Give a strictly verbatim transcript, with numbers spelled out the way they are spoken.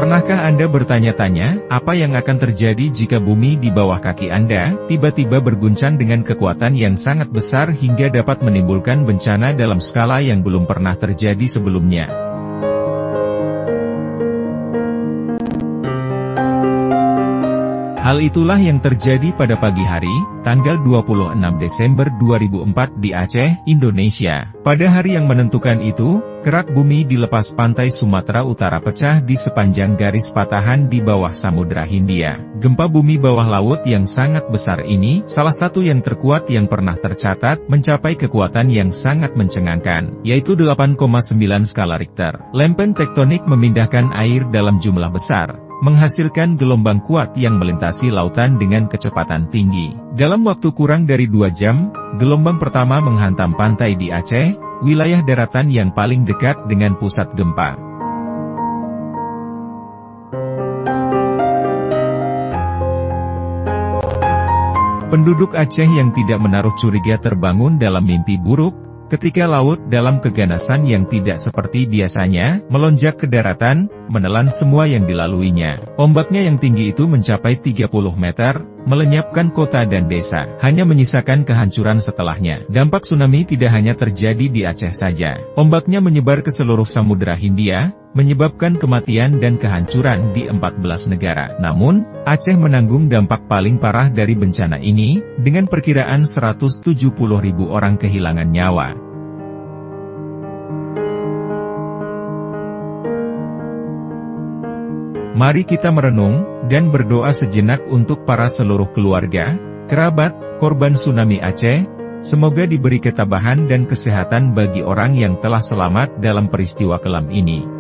Pernahkah Anda bertanya-tanya, apa yang akan terjadi jika bumi di bawah kaki Anda, tiba-tiba berguncang dengan kekuatan yang sangat besar hingga dapat menimbulkan bencana dalam skala yang belum pernah terjadi sebelumnya? Hal itulah yang terjadi pada pagi hari, tanggal dua puluh enam Desember dua ribu empat di Aceh, Indonesia. Pada hari yang menentukan itu, kerak bumi di lepas pantai Sumatera Utara pecah di sepanjang garis patahan di bawah Samudra Hindia. Gempa bumi bawah laut yang sangat besar ini, salah satu yang terkuat yang pernah tercatat, mencapai kekuatan yang sangat mencengangkan, yaitu delapan koma sembilan skala Richter. Lempeng tektonik memindahkan air dalam jumlah besar, menghasilkan gelombang kuat yang melintasi lautan dengan kecepatan tinggi. Dalam waktu kurang dari dua jam, gelombang pertama menghantam pantai di Aceh, wilayah daratan yang paling dekat dengan pusat gempa. Penduduk Aceh yang tidak menaruh curiga terbangun dalam mimpi buruk, ketika laut dalam keganasan yang tidak seperti biasanya, melonjak ke daratan, menelan semua yang dilaluinya. Ombaknya yang tinggi itu mencapai tiga puluh meter, melenyapkan kota dan desa, hanya menyisakan kehancuran setelahnya. Dampak tsunami tidak hanya terjadi di Aceh saja. Ombaknya menyebar ke seluruh Samudra Hindia, menyebabkan kematian dan kehancuran di empat belas negara. Namun, Aceh menanggung dampak paling parah dari bencana ini, dengan perkiraan seratus tujuh puluh ribu orang kehilangan nyawa. Mari kita merenung, dan berdoa sejenak untuk para seluruh keluarga, kerabat, korban tsunami Aceh. Semoga diberi ketabahan dan kesehatan bagi orang yang telah selamat dalam peristiwa kelam ini.